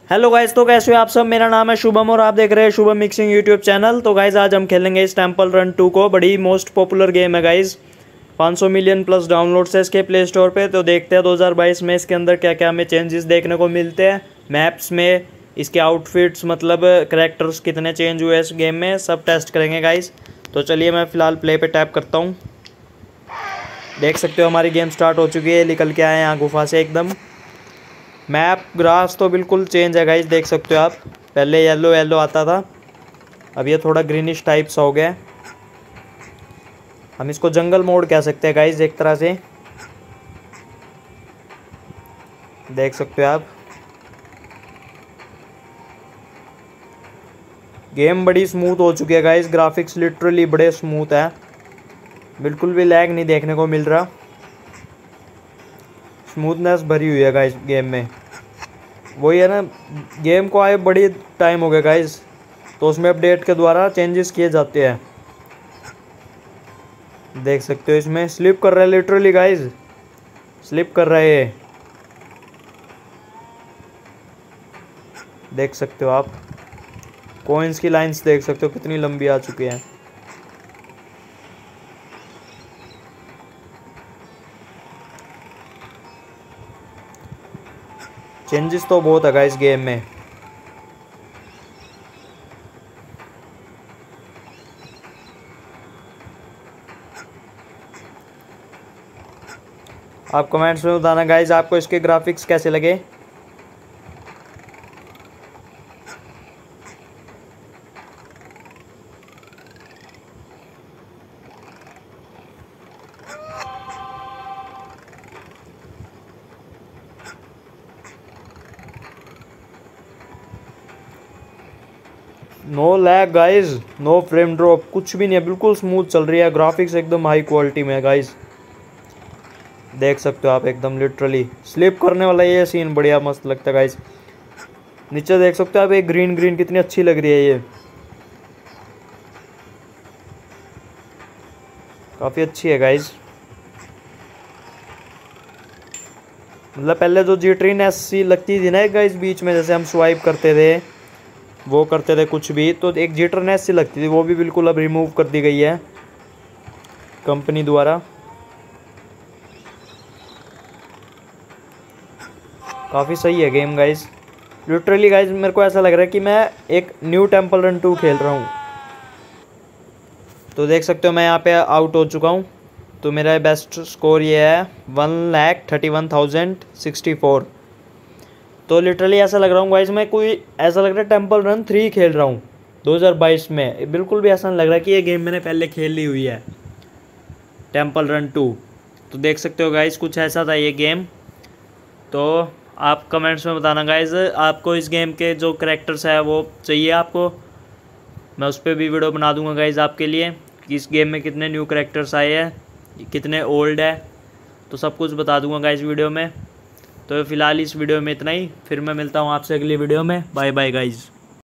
Hello guys, तो कैसे हो आप सब। मेरा नाम है शुभम और आप देख रहे हैं शुभम मिक्सिंग यूट्यूब चैनल। तो गाइस आज हम खेलेंगे इस टेंपल रन 2 को। बड़ी मोस्ट पॉपुलर गेम है गाइस, 500 मिलियन प्लस डाउनलोड्स है इसके प्ले स्टोर पे। तो देखते हैं 2022 में इसके अंदर क्या क्या हमें चेंजेस देखने को मिलते हैं। मैप्स में इसके आउटफिट्स मतलब करैक्टर्स कितने चेंज हुए इस गेम में, सब टेस्ट करेंगे गाइस। तो चलिए मैं फ़िलहाल प्ले पे टैप करता हूँ। देख सकते हो हमारी गेम स्टार्ट हो चुकी है। निकल के आए यहाँ गुफा से एकदम। मैप ग्रास तो बिल्कुल चेंज है गाइस, देख सकते हो आप। पहले येलो येलो आता था, अब ये थोड़ा ग्रीनिश टाइप्स हो गया। हम इसको जंगल मोड कह सकते हैं गाइस एक तरह से, देख सकते हो आप। गेम बड़ी स्मूथ हो चुकी है गाइस, ग्राफिक्स लिटरली बड़े स्मूथ है, बिल्कुल भी लैग नहीं देखने को मिल रहा। स्मूथनेस भरी हुई है गाइस गेम में। वही है ना, गेम को आए बड़ी टाइम हो गया गाइस, तो उसमें अपडेट के द्वारा चेंजेस किए जाते हैं। देख सकते हो इसमें स्लिप कर रहा है लिटरली गाइस, स्लिप कर रहा है ये, देख सकते हो आप। कॉइन्स की लाइंस देख सकते हो कितनी लंबी आ चुकी है। चेंजेस तो बहुत है गाइस गेम में। आप कमेंट्स में बताना गाइस आपको इसके ग्राफिक्स कैसे लगे। No lag guys, no frame drop, कुछ भी नहीं है, बिल्कुल स्मूथ चल रही है। ग्राफिक्स एकदम हाई क्वालिटी में है गाइस, देख सकते हो आप। एकदम लिटरली स्लिप करने वाला ये सीन बढ़िया मस्त लगता है गाइस। नीचे देख सकते हो आप, एक ग्रीन ग्रीन कितनी अच्छी लग रही है ये, काफ़ी अच्छी है गाइस। मतलब पहले जो जिटरीनेस सी लगती थी ना गाइस बीच में, जैसे हम स्वाइप करते थे वो करते थे कुछ भी, तो एक जिटरनेस सी लगती थी, वो भी बिल्कुल अब रिमूव कर दी गई है कंपनी द्वारा। काफ़ी सही है गेम गाइस, लिटरली गाइस मेरे को ऐसा लग रहा है कि मैं एक न्यू टेंपल रन 2 खेल रहा हूँ। तो देख सकते हो मैं यहाँ पे आउट हो चुका हूँ। तो मेरा बेस्ट स्कोर ये है 1,31,064। तो लिटरली ऐसा लग रहा हूँ गाइस मैं कोई, ऐसा लग रहा है टेंपल रन 3 खेल रहा हूँ 2022 में। बिल्कुल भी ऐसा नहीं लग रहा कि ये गेम मैंने पहले खेल ली हुई है, टेंपल रन 2। तो देख सकते हो गाइस कुछ ऐसा था ये गेम। तो आप कमेंट्स में बताना गाइस आपको इस गेम के जो करैक्टर्स है वो चाहिए आपको, मैं उस पर भी वीडियो बना दूंगा गाइस आपके लिए कि इस गेम में कितने न्यू करैक्टर्स आए हैं, कितने ओल्ड है, तो सब कुछ बता दूंगा गाइस वीडियो में। तो फिलहाल इस वीडियो में इतना ही, फिर मैं मिलता हूँ आपसे अगली वीडियो में। Bye bye guys.